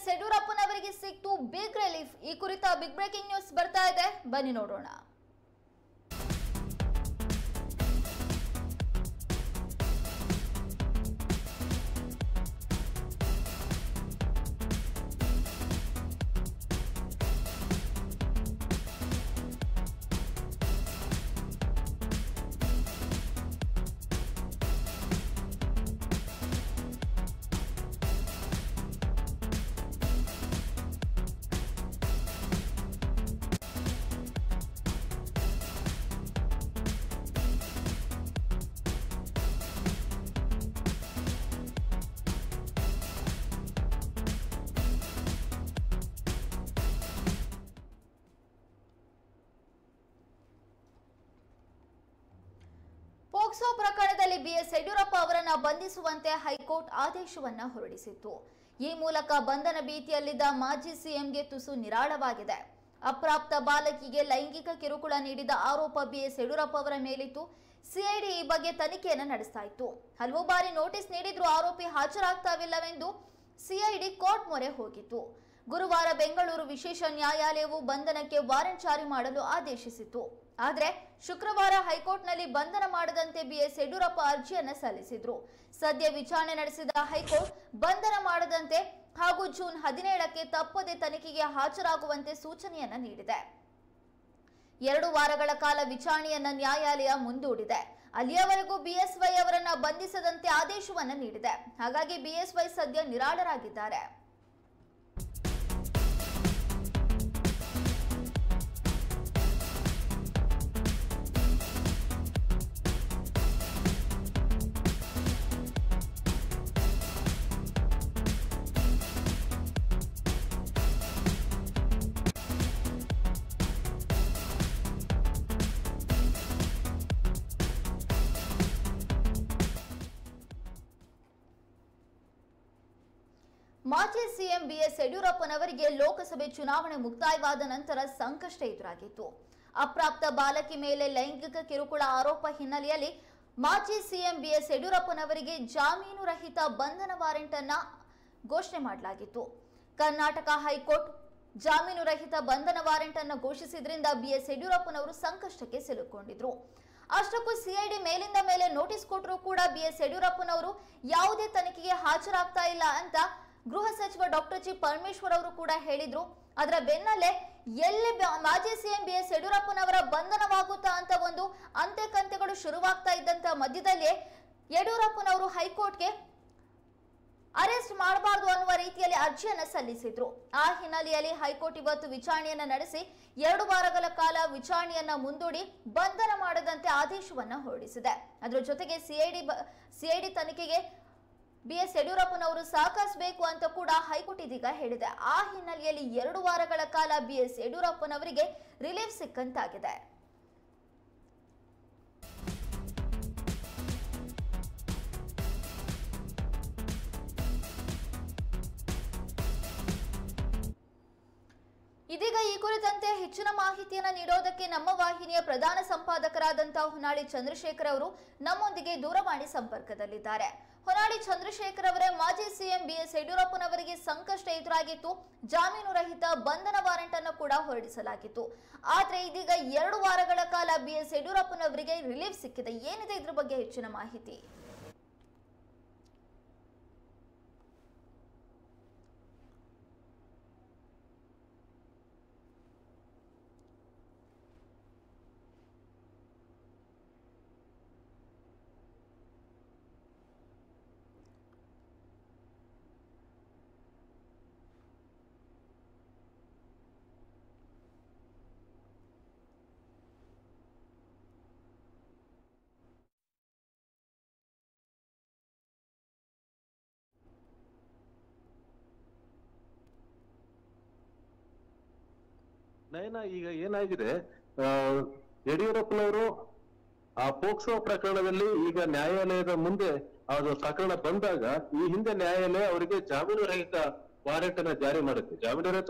BS ಯಡಿಯೂರಪ್ಪನವರಿಗೆ ಸಿಕ್ತು big relief. ಈ ಕುರಿತ ಬಿಗ್ ಬ್ರೇಕಿಂಗ್ ನ್ಯೂಸ್ ಬರ್ತಾ ಇದೆ, ಬನ್ನಿ ನೋಡೋಣ. ಪೋಕ್ಸೋ ಪ್ರಕರಣದಲ್ಲಿ ಬಿಎಸ್ ಯಡಿಯೂರಪ್ಪ ಅವರನ್ನು ಬಂಧಿಸುವಂತೆ ಹೈಕೋರ್ಟ್ ಆದೇಶವನ್ನ ಹೊರಡಿಸಿತ್ತು. ಈ ಮೂಲಕ ಬಂಧನ ಭೀತಿಯಲ್ಲಿದ್ದ ಮಾಜಿ ಸಿಎಂಗೆ ತುಸು ನಿರಾಳವಾಗಿದೆ. ಅಪ್ರಾಪ್ತ ಬಾಲಕಿಗೆ ಲೈಂಗಿಕ ಕಿರುಕುಳ ನೀಡಿದ ಆರೋಪ ಬಿಎಸ್ ಯಡಿಯೂರಪ್ಪ ಅವರ ಮೇಲಿತ್ತು. ಸಿಐಡಿ ಈ ಬಗ್ಗೆ ತನಿಖೆಯನ್ನು ನಡೆಸ್ತಾ ಇತ್ತು. ಹಲವು ಬಾರಿ ನೋಟಿಸ್ ನೀಡಿದ್ರೂ ಆರೋಪಿ ಹಾಜರಾಗ್ತಾವಿಲ್ಲವೆಂದು ಸಿಐಡಿ ಕೋರ್ಟ್ ಮೊರೆ ಹೋಗಿತ್ತು. ಗುರುವಾರ ಬೆಂಗಳೂರು ವಿಶೇಷ ನ್ಯಾಯಾಲಯವು ಬಂಧನಕ್ಕೆ ವಾರೆಂಟ್ ಜಾರಿ ಮಾಡಲು ಆದೇಶಿಸಿತು. ಆದರೆ ಶುಕ್ರವಾರ ಹೈಕೋರ್ಟ್ನಲ್ಲಿ ಬಂಧನ ಮಾಡದಂತೆ ಬಿಎಸ್ ಯಡಿಯೂರಪ್ಪ ಅರ್ಜಿಯನ್ನು ಸಲ್ಲಿಸಿದ್ರು. ಸದ್ಯ ವಿಚಾರಣೆ ನಡೆಸಿದ ಹೈಕೋರ್ಟ್ ಬಂಧನ ಮಾಡದಂತೆ ಹಾಗೂ ಜೂನ್ 17ಕ್ಕೆ ತಪ್ಪದೆ ತನಿಖೆಗೆ ಹಾಜರಾಗುವಂತೆ ಸೂಚನೆಯನ್ನ ನೀಡಿದೆ. 2 ವಾರಗಳ ಕಾಲ ವಿಚಾರಣೆಯನ್ನ ನ್ಯಾಯಾಲಯ ಮುಂದೂಡಿದೆ. ಅಲ್ಲಿಯವರೆಗೂ ಬಿಎಸ್ವೈ ಅವರನ್ನ ಬಂಧಿಸದಂತೆ ಆದೇಶವನ್ನ ನೀಡಿದೆ. ಹಾಗಾಗಿ ಬಿಎಸ್ವೈ ಸದ್ಯ ನಿರಾಳರಾಗಿದ್ದಾರೆ. ಮಾಜಿ ಸಿಎಂ ಬಿಎಸ್ ಯಡಿಯೂರಪ್ಪನವರಿಗೆ ಲೋಕಸಭೆ ಚುನಾವಣೆ ಮುಕ್ತಾಯವಾದ ನಂತರ ಸಂಕಷ್ಟ ಎದುರಾಗಿತ್ತು. ಅಪ್ರಾಪ್ತ ಬಾಲಕಿ ಮೇಲೆ ಲೈಂಗಿಕ ಕಿರುಕುಳ ಆರೋಪ ಹಿನ್ನೆಲೆಯಲ್ಲಿ ಮಾಜಿ ಸಿಎಂ ಬಿಎಸ್ ಯಡಿಯೂರಪ್ಪನವರಿಗೆ ಜಾಮೀನು ರಹಿತ ಬಂಧನ ವಾರೆಂಟ್ ಅನ್ನ ಘೋಷಣೆ ಮಾಡಲಾಗಿತ್ತು. ಕರ್ನಾಟಕ ಹೈಕೋರ್ಟ್ ಜಾಮೀನು ರಹಿತ ಬಂಧನ ವಾರೆಂಟ್ ಅನ್ನು ಘೋಷಿಸಿದ್ರಿಂದ ಬಿಎಸ್ ಯಡಿಯೂರಪ್ಪನವರು ಸಂಕಷ್ಟಕ್ಕೆ ಸಿಲುಕೊಂಡಿದ್ರು. ಅಷ್ಟಕ್ಕೂ ಸಿಐಡಿ ಮೇಲಿಂದ ಮೇಲೆ ನೋಟಿಸ್ ಕೊಟ್ಟರೂ ಕೂಡ ಬಿಎಸ್ ಯಡಿಯೂರಪ್ಪನವರು ಯಾವುದೇ ತನಿಖೆಗೆ ಹಾಜರಾಗ್ತಾ ಇಲ್ಲ ಅಂತ ಗೃಹ ಸಚಿವ ಡಾಕ್ಟರ್ ಜಿ ಪರಮೇಶ್ವರ್ ಅವರು ಕೂಡ ಹೇಳಿದ್ರು. ಅದರ ಬೆನ್ನಲ್ಲೇ ಎಲ್ಲಿ ಮಾಜಿ ಸಿಎಂ ಬಿಎಸ್ ಯಡಿಯೂರಪ್ಪನವರ ಬಂಧನವಾಗುತ್ತಾ ಅಂತ ಒಂದು ಅಂತೆಕಂತೆಗಳು ಶುರುವಾಗ್ತಾ ಇದ್ದಂತ ಮಧ್ಯದಲ್ಲೇ ಯಡಿಯೂರಪ್ಪನವರು ಹೈಕೋರ್ಟ್ಗೆ ಅರೆಸ್ಟ್ ಮಾಡಬಾರದು ಅನ್ನುವ ರೀತಿಯಲ್ಲಿ ಅರ್ಜಿಯನ್ನ ಸಲ್ಲಿಸಿದ್ರು. ಆ ಹಿನ್ನೆಲೆಯಲ್ಲಿ ಹೈಕೋರ್ಟ್ ಇವತ್ತು ವಿಚಾರಣೆಯನ್ನ ನಡೆಸಿ 2 ವಾರಗಳ ಕಾಲ ವಿಚಾರಣೆಯನ್ನ ಮುಂದೂಡಿ ಬಂಧನ ಮಾಡದಂತೆ ಆದೇಶವನ್ನ ಹೊರಡಿಸಿದೆ. ಅದರ ಜೊತೆಗೆ ಸಿಐಡಿ ತನಿಖೆಗೆ ಬಿಎಸ್ ಯಡಿಯೂರಪ್ಪನವರು ಸಹಕರಿಸಬೇಕು ಅಂತ ಕೂಡ ಹೈಕೋರ್ಟ್ ಇದೀಗ ಹೇಳಿದೆ. ಆ ಹಿನ್ನೆಲೆಯಲ್ಲಿ 2 ವಾರಗಳ ಕಾಲ ಬಿಎಸ್ ಯಡಿಯೂರಪ್ಪನವರಿಗೆ ರಿಲೀಫ್ ಸಿಕ್ಕಂತಾಗಿದೆ. ಇದೀಗ ಈ ಕುರಿತಂತೆ ಹೆಚ್ಚಿನ ಮಾಹಿತಿಯನ್ನು ನೀಡೋದಕ್ಕೆ ನಮ್ಮ ವಾಹಿನಿಯ ಪ್ರಧಾನ ಸಂಪಾದಕರಾದಂತಹ ಹೊನ್ನಾಳಿ ಚಂದ್ರಶೇಖರ್ ಅವರು ನಮ್ಮೊಂದಿಗೆ ದೂರವಾಣಿ ಸಂಪರ್ಕದಲ್ಲಿದ್ದಾರೆ. ಹೊನ್ನಾಳಿ ಚಂದ್ರಶೇಖರ್ ಅವರೇ, ಮಾಜಿ ಸಿಎಂ ಬಿಎಸ್ ಯಡಿಯೂರಪ್ಪನವರಿಗೆ ಸಂಕಷ್ಟ ಎದುರಾಗಿತ್ತು. ಜಾಮೀನು ರಹಿತ ಬಂಧನ ವಾರೆಂಟ್ ಅನ್ನು ಕೂಡ ಹೊರಡಿಸಲಾಗಿತ್ತು. ಆದ್ರೆ ಇದೀಗ 2 ವಾರಗಳ ಕಾಲ ಬಿಎಸ್ ಯಡಿಯೂರಪ್ಪನವರಿಗೆ ರಿಲೀಫ್ ಸಿಕ್ಕಿದೆ. ಏನಿದೆ ಇದ್ರ ಬಗ್ಗೆ ಹೆಚ್ಚಿನ ಮಾಹಿತಿ? ನಯನ, ಈಗ ಏನಾಗಿದೆ, ಯಡಿಯೂರಪ್ಪನವರು ಆ ಪೋಕ್ಸೋ ಪ್ರಕರಣದಲ್ಲಿ ಈಗ ನ್ಯಾಯಾಲಯದ ಮುಂದೆ ಅದು ಪ್ರಕರಣ ಬಂದಾಗ ಈ ಹಿಂದೆ ನ್ಯಾಯಾಲಯ ಅವರಿಗೆ ಜಾಮೀನು ರಹಿತ ವಾರೆಂಟ್ ಅನ್ನ ಜಾರಿ ಮಾಡುತ್ತೆ. ಜಾಮೀನು ರಹಿತ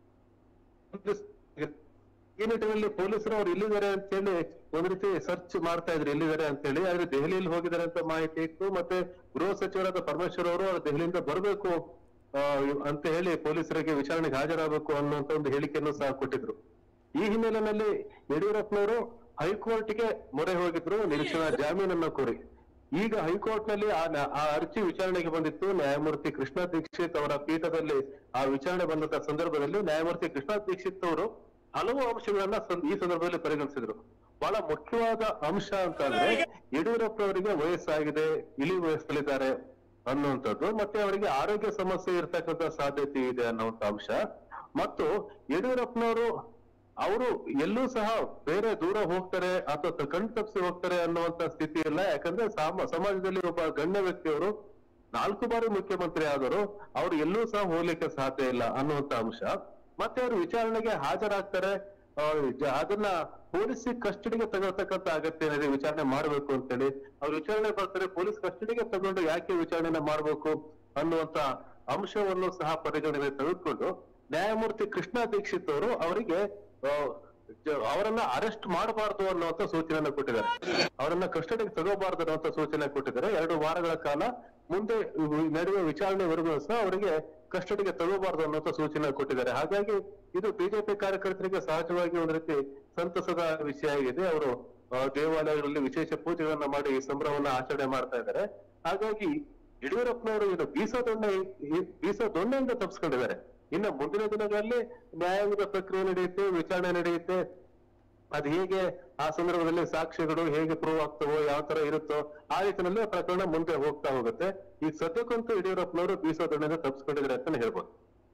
ಈ ನಿಟ್ಟಿನಲ್ಲಿ ಪೊಲೀಸರು ಅವ್ರು ಎಲ್ಲಿದ್ದಾರೆ ಅಂತ ಹೇಳಿ ಒಂದ್ ರೀತಿ ಸರ್ಚ್ ಮಾಡ್ತಾ ಇದ್ರು, ಎಲ್ಲಿದ್ದಾರೆ ಅಂತ ಹೇಳಿ. ಆದ್ರೆ ದೆಹಲಿಯಲ್ಲಿ ಹೋಗಿದ್ದಾರೆ ಅಂತ ಮಾಹಿತಿ ಇತ್ತು. ಮತ್ತೆ ಗೃಹ ಸಚಿವರಾದ ಪರಮೇಶ್ವರ್ ಅವರು ದೆಹಲಿಯಿಂದ ಬರಬೇಕು ಅಂತ ಹೇಳಿ ಪೊಲೀಸರಿಗೆ ವಿಚಾರಣೆಗೆ ಹಾಜರಾಗಬೇಕು ಅನ್ನುವಂತ ಒಂದು ಹೇಳಿಕೆಯನ್ನು ಸಹ ಕೊಟ್ಟಿದ್ರು. ಈ ಹಿನ್ನೆಲೆಯಲ್ಲಿ ಯಡಿಯೂರಪ್ಪನವರು ಹೈಕೋರ್ಟ್ಗೆ ಮೊರೆ ಹೋಗಿದ್ರು ನಿರೀಕ್ಷಣಾ ಜಾಮೀನನ್ನ ಕೋರಿ. ಈಗ ಹೈಕೋರ್ಟ್ ನಲ್ಲಿ ಆ ಅರ್ಜಿ ವಿಚಾರಣೆಗೆ ಬಂದಿತ್ತು. ನ್ಯಾಯಮೂರ್ತಿ ಕೃಷ್ಣ ದೀಕ್ಷಿತ್ ಅವರ ಪೀಠದಲ್ಲಿ ಆ ವಿಚಾರಣೆ ಬಂದಂತ ಸಂದರ್ಭದಲ್ಲಿ ನ್ಯಾಯಮೂರ್ತಿ ಕೃಷ್ಣ ದೀಕ್ಷಿತ್ ಅವರು ಹಲವು ಅಂಶಗಳನ್ನ ಈ ಸಂದರ್ಭದಲ್ಲಿ ಪರಿಗಣಿಸಿದ್ರು. ಬಹಳ ಮುಖ್ಯವಾದ ಅಂಶ ಅಂತ ಅಂದ್ರೆ ಯಡಿಯೂರಪ್ಪನವರಿಗೆ ವಯಸ್ಸಾಗಿದೆ, ಇಳಿ ವಯಸ್ಸಲ್ಲಿದ್ದಾರೆ ಅನ್ನುವಂಥದ್ದು, ಮತ್ತೆ ಅವರಿಗೆ ಆರೋಗ್ಯ ಸಮಸ್ಯೆ ಇರ್ತಕ್ಕಂಥ ಸಾಧ್ಯತೆ ಇದೆ ಅನ್ನುವಂಥ ಅಂಶ. ಮತ್ತು ಯಡಿಯೂರಪ್ಪನವರು ಅವರು ಎಲ್ಲೂ ಸಹ ಬೇರೆ ದೂರ ಹೋಗ್ತಾರೆ ಅಥವಾ ಕಣ್ ತಪ್ಪಿಸಿ ಹೋಗ್ತಾರೆ ಅನ್ನುವಂತ ಸ್ಥಿತಿ ಇಲ್ಲ. ಯಾಕಂದ್ರೆ ಸಮಾಜದಲ್ಲಿ ಒಬ್ಬ ಗಣ್ಯ ವ್ಯಕ್ತಿಯವರು 4 ಬಾರಿ ಮುಖ್ಯಮಂತ್ರಿ ಆದರು, ಅವ್ರು ಎಲ್ಲೂ ಸಹ ಹೋಗ್ಲಿಕ್ಕೆ ಸಾಧ್ಯ ಇಲ್ಲ ಅನ್ನುವಂತ ಅಂಶ. ಮತ್ತೆ ಅವರು ವಿಚಾರಣೆಗೆ ಹಾಜರಾಗ್ತಾರೆ, ಅದನ್ನ ಪೊಲೀಸ್ ಕಸ್ಟಡಿಗೆ ತಗೊಳ್ತಕ್ಕಂಥ ಅಗತ್ಯ ಏನಿದೆ, ವಿಚಾರಣೆ ಮಾಡ್ಬೇಕು ಅಂತೇಳಿ ಅವ್ರು ವಿಚಾರಣೆ ಬರ್ತಾರೆ. ಪೊಲೀಸ್ ಕಸ್ಟಡಿಗೆ ತಗೊಂಡು ಯಾಕೆ ವಿಚಾರಣೆ ಮಾಡ್ಬೇಕು ಅನ್ನುವಂತ ಅಂಶವನ್ನು ಸಹ ಪರಿಗಣನೆ ತೆಗೆದುಕೊಂಡು ನ್ಯಾಯಮೂರ್ತಿ ಕೃಷ್ಣ ದೀಕ್ಷಿತ್ ಅವರು ಅವರಿಗೆ ಅವರನ್ನ ಅರೆಸ್ಟ್ ಮಾಡಬಾರ್ದು ಅನ್ನುವಂತ ಸೂಚನೆಯನ್ನು ಕೊಟ್ಟಿದ್ದಾರೆ. ಅವರನ್ನ ಕಸ್ಟಡಿಗೆ ತಗೋಬಾರ್ದು ಅನ್ನುವಂತ ಸೂಚನೆ ಕೊಟ್ಟಿದ್ದಾರೆ. 2 ವಾರಗಳ ಕಾಲ ಮುಂದೆ ನಡೆಯುವ ವಿಚಾರಣೆವರೆಗೂ ಸಹ ಅವರಿಗೆ ಕಸ್ಟಡಿಗೆ ತಗೋಬಾರ್ದು ಅನ್ನುವಂತ ಸೂಚನೆ ಕೊಟ್ಟಿದ್ದಾರೆ. ಹಾಗಾಗಿ ಇದು ಬಿಜೆಪಿ ಕಾರ್ಯಕರ್ತರಿಗೆ ಸಹಜವಾಗಿ ಒಂದು ರೀತಿ ಸಂತಸದ ವಿಷಯ ಆಗಿದೆ. ಅವರು ದೇವಾಲಯಗಳಲ್ಲಿ ವಿಶೇಷ ಪೂಜೆಗಳನ್ನ ಮಾಡಿ ಈ ಸಂಭ್ರಮವನ್ನ ಆಚರಣೆ ಮಾಡ್ತಾ ಇದ್ದಾರೆ. ಹಾಗಾಗಿ ಯಡಿಯೂರಪ್ಪನವರು ಇದು ಬೀಸದೊಣ್ಣೆಯಿಂದ ತಪ್ಪಿಸ್ಕೊಂಡಿದ್ದಾರೆ. ಇನ್ನು ಮುಂದಿನ ದಿನಗಳಲ್ಲಿ ನ್ಯಾಯಾಂಗದ ಪ್ರಕ್ರಿಯೆ ನಡೆಯುತ್ತೆ, ವಿಚಾರಣೆ ನಡೆಯುತ್ತೆ. ಅದು ಹೇಗೆ ಆ ಸಂದರ್ಭದಲ್ಲಿ ಸಾಕ್ಷ್ಯಗಳು ಹೇಗೆ ಪ್ರೂವ್ ಆಗ್ತವೋ, ಯಾವ ತರ ಇರುತ್ತೋ ಆ ರೀತಿಯಲ್ಲಿ ಪ್ರಕರಣ ಮುಂದೆ ಹೋಗ್ತಾ ಹೋಗುತ್ತೆ. ಈಗ ಸದ್ಯಕ್ಕಂತೂ ಯಡಿಯೂರಪ್ಪನವರು ಬೀಸೋದೊಂದಿಗೆ ತಪ್ಪಿಸ್ಕೊಂಡಿದ್ದಾರೆ ಅಂತ ಹೇಳ್ಬೋದು.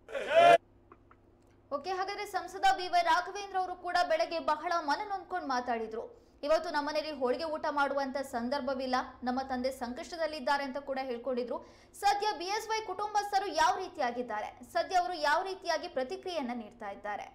ಓಕೆ, ಹಾಗಾದ್ರೆ ಸಂಸದ ಬಿ.ವೈ. ರಾಘವೇಂದ್ರ ಅವರು ಕೂಡ ಬೆಳಗ್ಗೆ ಬಹಳ ಮನನೊಂದ್ಕೊಂಡು ಮಾತಾಡಿದ್ರು. ಇವತ್ತು ನಮ್ಮನೇಲಿ ಹೋಳಿಗೆ ಊಟ ಮಾಡುವಂತ ಸಂದರ್ಭವಿಲ್ಲ, ನಮ್ಮ ತಂದೆ ಸಂಕಷ್ಟದಲ್ಲಿದ್ದಾರೆ ಅಂತ ಕೂಡ ಹೇಳ್ಕೊಂಡಿದ್ರು. ಸದ್ಯ BSY ಕುಟುಂಬಸ್ಥರು ಯಾವ ರೀತಿಯಾಗಿದ್ದಾರೆ, ಸದ್ಯ ಅವರು ಯಾವ ರೀತಿಯಾಗಿ ಪ್ರತಿಕ್ರಿಯೆಯನ್ನ ನೀಡ್ತಾ ಇದ್ದಾರೆ?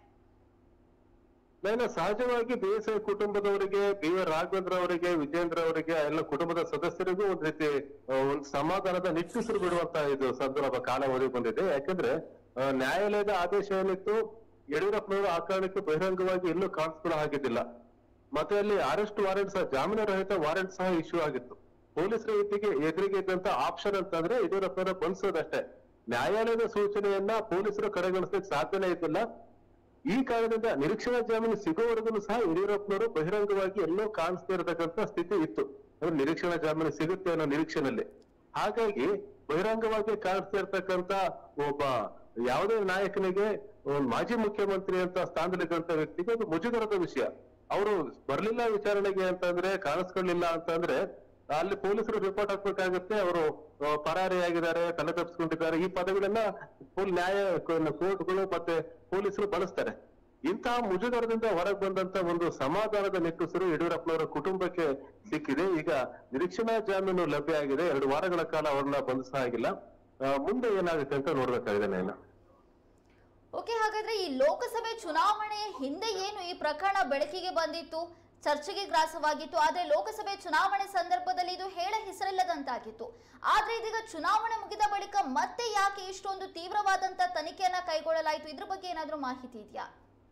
ಸಹಜವಾಗಿ BSY ಕುಟುಂಬದವರಿಗೆ, ಬಿ.ವೈ. ರಾಘವೇಂದ್ರ ಅವರಿಗೆ, ವಿಜೇಂದ್ರ ಅವರಿಗೆ, ಎಲ್ಲ ಕುಟುಂಬದ ಸದಸ್ಯರಿಗೂ ಒಂದ್ ರೀತಿ ಒಂದು ಸಮಾಧಾನದ ನಿಟ್ಟುಸಿರು ಬಿಡುವಂತ ಇದು ಸಂದರ್ಭ ಕಾಲಾವಧಿ ಬಂದಿದೆ. ಯಾಕಂದ್ರೆ ನ್ಯಾಯಾಲಯದ ಆದೇಶ ಏನಿತ್ತು, ಯಡಿಯೂರಪ್ಪನವರು ಆ ಕಾರಣಕ್ಕೆ ಬಹಿರಂಗವಾಗಿ ಎಲ್ಲೂ ಕಾಣಿಸ್ಕೊಳ್ಳೋ ಹಾಗಿದ್ದಿಲ್ಲ. ಮತ್ತೆ ಅಲ್ಲಿ ಅರೆಸ್ಟ್ ವಾರೆಂಟ್ ಸಹ, ಜಾಮೀನು ರಹಿತ ವಾರೆಂಟ್ ಸಹ ಇಶ್ಯೂ ಆಗಿತ್ತು. ಪೊಲೀಸರ ಎದುರಿಗೆ ಇದ್ದಂತ ಆಪ್ಷನ್ ಅಂತಂದ್ರೆ ಯಡಿಯೂರಪ್ಪನವರ ಬಂಧಿಸೋದಷ್ಟೇ. ನ್ಯಾಯಾಲಯದ ಸೂಚನೆಯನ್ನ ಪೊಲೀಸರು ಕಡೆಗಣಿಸಲಿಕ್ಕೆ ಸಾಧ್ಯನೇ ಇದ್ದಿಲ್ಲ. ಈ ಕಾರಣದಿಂದ ನಿರೀಕ್ಷಣಾ ಜಾಮೀನು ಸಿಗೋವರೆಗೂ ಸಹ ಯಡಿಯೂರಪ್ಪನವರು ಬಹಿರಂಗವಾಗಿ ಎಲ್ಲೋ ಕಾಣಿಸ್ತಾ ಇರತಕ್ಕಂತ ಸ್ಥಿತಿ ಇತ್ತು. ನಿರೀಕ್ಷಣಾ ಜಾಮೀನು ಸಿಗುತ್ತೆ ಅನ್ನೋ ನಿರೀಕ್ಷೆನಲ್ಲಿ. ಹಾಗಾಗಿ ಬಹಿರಂಗವಾಗಿ ಕಾಣಿಸ್ತಾ ಇರ್ತಕ್ಕಂತ ಒಬ್ಬ ಯಾವುದೇ ನಾಯಕನಿಗೆ, ಮಾಜಿ ಮುಖ್ಯಮಂತ್ರಿ ಅಂತ ಸ್ಥಾನದಲ್ಲಿದ್ದಂತ ವ್ಯಕ್ತಿಗೆ ಅದು ಮುಜುಗರದ ವಿಷಯ. ಅವರು ಬರ್ಲಿಲ್ಲ ವಿಚಾರಣೆಗೆ ಅಂತಂದ್ರೆ, ಕಾಣಿಸ್ಕೊಳ್ಳಿಲ್ಲ ಅಂತಂದ್ರೆ ಅಲ್ಲಿ ಪೊಲೀಸರು ರಿಪೋರ್ಟ್ ಹಾಕ್ಬೇಕಾಗುತ್ತೆ, ಅವರು ಪರಾರಿಯಾಗಿದ್ದಾರೆ, ತಲೆ ತಪ್ಪಿಸ್ಕೊಂಡಿದ್ದಾರೆ, ಈ ಪದಗಳನ್ನ ಕೋರ್ಟ್ಗಳು ಮತ್ತೆ ಪೊಲೀಸರು ಬಳಸ್ತಾರೆ. ಇಂತಹ ಮುಜುಗರದಿಂದ ಹೊರಗೆ ಬಂದಂತ ಒಂದು ಸಮಾಧಾನದ ನಿಟ್ಟುಸಿರು ಯಡಿಯೂರಪ್ಪನವರ ಕುಟುಂಬಕ್ಕೆ ಸಿಕ್ಕಿದೆ. ಈಗ ನಿರೀಕ್ಷಣಾ ಜಾಮೀನು ಲಭ್ಯ ಆಗಿದೆ. 2 ವಾರಗಳ ಕಾಲ ಅವ್ರನ್ನ ಬಂಧಿಸ ಆಗಿಲ್ಲ. ಮುಂದೆ ಏನಾಗುತ್ತೆ ಅಂತ ನೋಡ್ಬೇಕಾಗಿದೆ ನಾನು. ಓಕೆ, ಹಾಗಾದ್ರೆ ಈ ಲೋಕಸಭೆ ಚುನಾವಣೆ ಹಿಂದೆ ಏನು ಈ ಪ್ರಕರಣ ಬೆಳಕಿಗೆ ಬಂದಿತ್ತು, ಚರ್ಚೆಗೆ ಗ್ರಾಸವಾಗಿತ್ತು. ಆದ್ರೆ ಲೋಕಸಭೆ ಚುನಾವಣೆ ಸಂದರ್ಭದಲ್ಲಿ ಇದು ಹೇಳ ಹೆಸರಿಲ್ಲದಂತಾಗಿತ್ತು. ಆದ್ರೆ ಇದೀಗ ಚುನಾವಣೆ ಮುಗಿದ ಬಳಿಕ ಮತ್ತೆ ಯಾಕೆ ಇಷ್ಟೊಂದು ತೀವ್ರವಾದಂತ ತನಿಖೆಯನ್ನ ಕೈಗೊಳ್ಳಲಾಯಿತು, ಇದ್ರ ಬಗ್ಗೆ ಏನಾದ್ರೂ ಮಾಹಿತಿ ಇದೆಯಾ?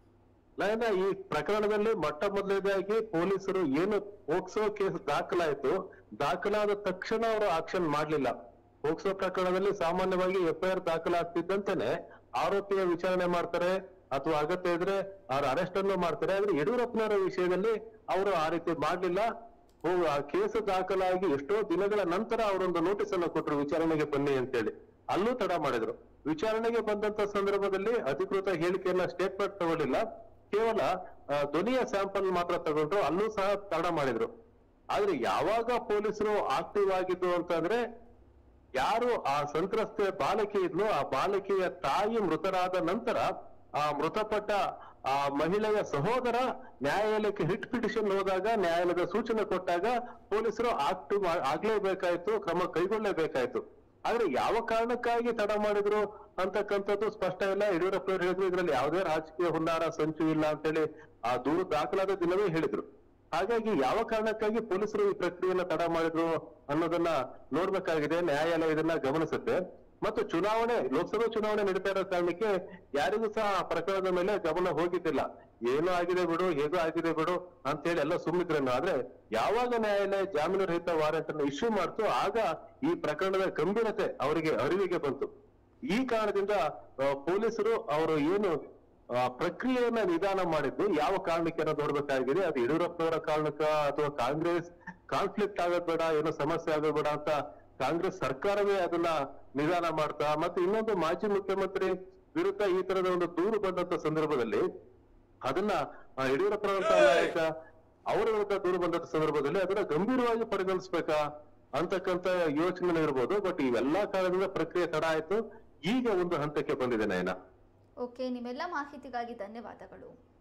ಈ ಪ್ರಕರಣದಲ್ಲಿ ಮೊಟ್ಟ ಮೊದಲನೇದಾಗಿ ಪೊಲೀಸರು ಏನು ಪೋಕ್ಸೋ ಕೇಸ್ ದಾಖಲಾಯಿತು, ದಾಖಲಾದ ತಕ್ಷಣ ಅವರು ಆಕ್ಷನ್ ಮಾಡ್ಲಿಲ್ಲ. ಪೋಕ್ಸೋ ಪ್ರಕರಣದಲ್ಲಿ ಸಾಮಾನ್ಯವಾಗಿ FIR ದಾಖಲಾಗ್ತಿದ್ದಂತೆನೆ ಆರೋಪಿಯ ವಿಚಾರಣೆ ಮಾಡ್ತಾರೆ, ಅಥವಾ ಅಗತ್ಯ ಇದ್ರೆ ಅವ್ರ ಅರೆಸ್ಟ್ ಅನ್ನು ಮಾಡ್ತಾರೆ. ಆದ್ರೆ ಯಡಿಯೂರಪ್ಪನವರ ವಿಷಯದಲ್ಲಿ ಅವರು ಆ ರೀತಿ ಮಾಡ್ಲಿಲ್ಲ. ಆ ಕೇಸು ದಾಖಲಾಗಿ ಎಷ್ಟೋ ದಿನಗಳ ನಂತರ ಅವರೊಂದು ನೋಟಿಸ್ ಅನ್ನು ಕೊಟ್ಟರು, ವಿಚಾರಣೆಗೆ ಬನ್ನಿ ಅಂತೇಳಿ. ಅಲ್ಲೂ ತಡ ಮಾಡಿದ್ರು. ವಿಚಾರಣೆಗೆ ಬಂದಂತ ಸಂದರ್ಭದಲ್ಲಿ ಅಧಿಕೃತ ಹೇಳಿಕೆಯನ್ನ ಸ್ಟೇಟ್ಮೆಂಟ್ ತಗೊಳ್ಳಿಲ್ಲ, ಕೇವಲ ಧ್ವನಿಯ ಸ್ಯಾಂಪಲ್ ಮಾತ್ರ ತಗೊಂಡ್ರು. ಅಲ್ಲೂ ಸಹ ತಡ ಮಾಡಿದ್ರು. ಆದ್ರೆ ಯಾವಾಗ ಪೊಲೀಸರು ಆಕ್ಟಿವ್ ಆಗಿದ್ದು ಅಂತಂದ್ರೆ, ಯಾರು ಆ ಸಂತ್ರಸ್ತೆ ಬಾಲಕಿ ಇದ್ಲು, ಆ ಬಾಲಕಿಯ ತಾಯಿ ಮೃತರಾದ ನಂತರ ಆ ಮೃತಪಟ್ಟ ಆ ಮಹಿಳೆಯ ಸಹೋದರ ನ್ಯಾಯಾಲಯಕ್ಕೆ ಹಿಟ್ ಪಿಟಿಷನ್ ಹೋದಾಗ, ನ್ಯಾಯಾಲಯದ ಸೂಚನೆ ಕೊಟ್ಟಾಗ ಪೊಲೀಸರು ಆಕ್ಟಿವ್ ಆಗ್ಲೇಬೇಕಾಯ್ತು, ಕ್ರಮ ಕೈಗೊಳ್ಳಲೇಬೇಕಾಯ್ತು. ಆದ್ರೆ ಯಾವ ಕಾರಣಕ್ಕಾಗಿ ತಡ ಮಾಡಿದ್ರು ಅಂತಕ್ಕಂಥದ್ದು ಸ್ಪಷ್ಟ ಇಲ್ಲ. ಯಡಿಯೂರಪ್ಪನವರು ಹೇಳಿದ್ರು ಇದ್ರಲ್ಲಿ ಯಾವುದೇ ರಾಜಕೀಯ ಹುನ್ನಾರ ಸಂಚು ಇಲ್ಲ ಅಂತೇಳಿ ಆ ದೂರು ದಾಖಲಾದ ದಿನವೇ ಹೇಳಿದ್ರು. ಹಾಗಾಗಿ ಯಾವ ಕಾರಣಕ್ಕಾಗಿ ಪೊಲೀಸರು ಈ ಪ್ರಕ್ರಿಯೆಯನ್ನ ತಡ ಮಾಡಿದ್ರು ಅನ್ನೋದನ್ನ ನೋಡ್ಬೇಕಾಗಿದೆ. ನ್ಯಾಯಾಲಯ ಇದನ್ನ ಗಮನಿಸುತ್ತೆ. ಮತ್ತು ಲೋಕಸಭೆ ಚುನಾವಣೆ ನಡೀತಾ ಇರೋ ಕಾರಣಕ್ಕೆ ಯಾರಿಗೂ ಸಹ ಆ ಪ್ರಕರಣದ ಮೇಲೆ ಗಮನ ಹೋಗಿದ್ದಿಲ್ಲ. ಏನೋ ಆಗಿದೆ ಬಿಡು, ಹೇಗೋ ಆಗಿದೆ ಬಿಡು ಅಂತ ಹೇಳಿ ಎಲ್ಲ ಸುಮ್ಮಿದ್ರನ್ನು. ಆದ್ರೆ ಯಾವಾಗ ನ್ಯಾಯಾಲಯ ಜಾಮೀನು ರಹಿತ ವಾರೆಂಟ್ ಅನ್ನು ಇಶ್ಯೂ ಮಾಡ್ತು, ಆಗ ಈ ಪ್ರಕರಣದ ಗಂಭೀರತೆ ಅವರಿಗೆ ಅರಿವಿಗೆ ಬಂತು. ಈ ಕಾರಣದಿಂದ ಪೊಲೀಸರು ಅವರು ಏನು ಪ್ರಕ್ರಿಯೆಯನ್ನ ನಿಧಾನ ಮಾಡಿದ್ದು ಯಾವ ಕಾರಣಕ್ಕೆ ಅನ್ನೋದು ನೋಡ್ಬೇಕಾಗಿದೆ. ಅದು ಯಡಿಯೂರಪ್ಪನವರ ಕಾರಣಕ್ಕ ಅಥವಾ ಕಾಂಗ್ರೆಸ್ ಕಾನ್ಫ್ಲಿಕ್ಟ್ ಆಗೋದ್ ಬೇಡ, ಏನೋ ಸಮಸ್ಯೆ ಆಗೋದ್ ಬೇಡ ಅಂತ ಕಾಂಗ್ರೆಸ್ ಸರ್ಕಾರವೇ ಅದನ್ನ ನಿಧಾನ ಮಾಡ್ತಾ, ಮತ್ತೆ ಇನ್ನೊಂದು ಮಾಜಿ ಮುಖ್ಯಮಂತ್ರಿ ವಿರುದ್ಧ ಈ ತರದ ಒಂದು ದೂರು ಬಂದಂತ ಸಂದರ್ಭದಲ್ಲಿ ಅದನ್ನ ಯಡಿಯೂರಪ್ಪನವರ ನಾಯಕ ಅವರ ವಿರುದ್ಧ ದೂರು ಬಂದಂತ ಸಂದರ್ಭದಲ್ಲಿ ಅದನ್ನ ಗಂಭೀರವಾಗಿ ಪರಿಗಣಿಸ್ಬೇಕಾ ಅಂತಕ್ಕಂತ ಯೋಚನೆ ಇರ್ಬೋದು. ಬಟ್ ಇವೆಲ್ಲಾ ಕಾರಣದಿಂದ ಪ್ರಕ್ರಿಯೆ ತಡ ಆಯ್ತು, ಈಗ ಒಂದು ಹಂತಕ್ಕೆ ಬಂದಿದೆ ನಯನ. ಓಕೆ, ನಿಮ್ಮೆಲ್ಲ ಮಾಹಿತಿಗಾಗಿ ಧನ್ಯವಾದಗಳು.